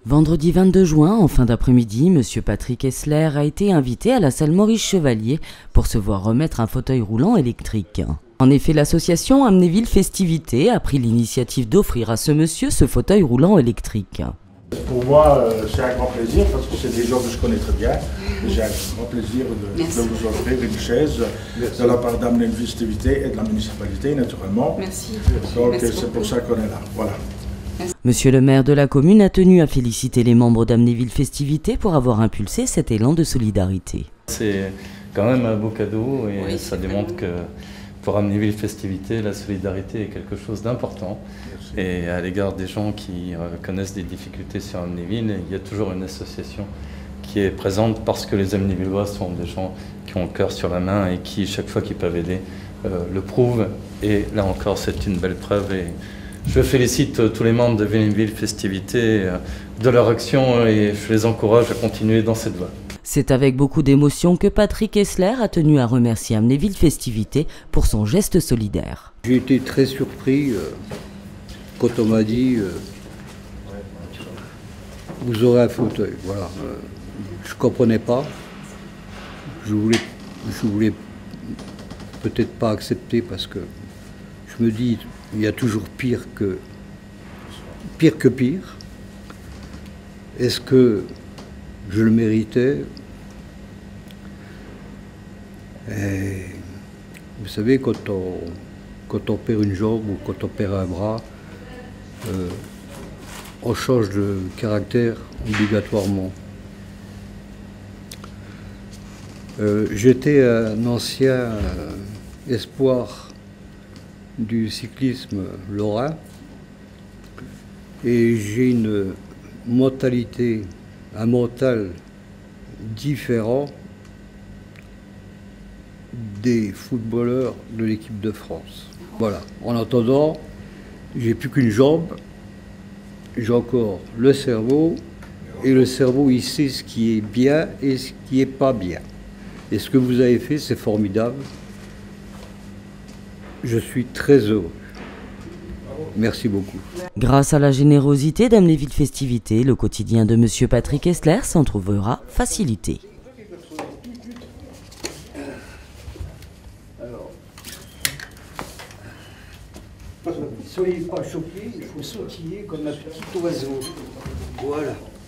Vendredi 22 juin, en fin d'après-midi, M. Patrick Hessler a été invité à la salle Maurice Chevalier pour se voir remettre un fauteuil roulant électrique. En effet, l'association Amnéville Festivités a pris l'initiative d'offrir à ce monsieur ce fauteuil roulant électrique. Pour moi, c'est un grand plaisir parce que c'est des gens que je connais très bien. J'ai un grand plaisir de vous offrir une chaise de la part d'Amnéville Festivités et de la municipalité, naturellement. Merci. Donc c'est pour ça qu'on est là. Voilà. Monsieur le maire de la commune a tenu à féliciter les membres d'Amnéville Festivités pour avoir impulsé cet élan de solidarité. C'est quand même un beau cadeau et ça démontre que pour Amnéville Festivités, la solidarité est quelque chose d'important. Et à l'égard des gens qui connaissent des difficultés sur Amnéville, il y a toujours une association qui est présente parce que les Amnévillois sont des gens qui ont le cœur sur la main et qui, chaque fois qu'ils peuvent aider, le prouvent. Et là encore, c'est une belle preuve. Et je félicite tous les membres de Amnéville Festivités de leur action et je les encourage à continuer dans cette voie. C'est avec beaucoup d'émotion que Patrick Hessler a tenu à remercier Amnéville Festivités pour son geste solidaire. J'ai été très surpris quand on m'a dit vous aurez un fauteuil. Voilà. Je ne comprenais pas. Je voulais peut-être pas accepter parce que je me dis il y a toujours pire que pire. Est-ce que je le méritais? Et vous savez, quand on perd une jambe ou quand on perd un bras, on change de caractère obligatoirement. J'étais un ancien espoir du cyclisme lorrain et j'ai une mentalité, un mental différent des footballeurs de l'équipe de France. Voilà. En attendant, j'ai plus qu'une jambe, j'ai encore le cerveau, et le cerveau, il sait ce qui est bien et ce qui n'est pas bien. Et ce que vous avez fait, c'est formidable. Je suis très heureux. Merci beaucoup. Grâce à la générosité d'Amnéville Festivités, le quotidien de M. Patrick Hessler s'en trouvera facilité. Alors, soyez pas choqués, il faut sautiller comme un petit oiseau. Voilà.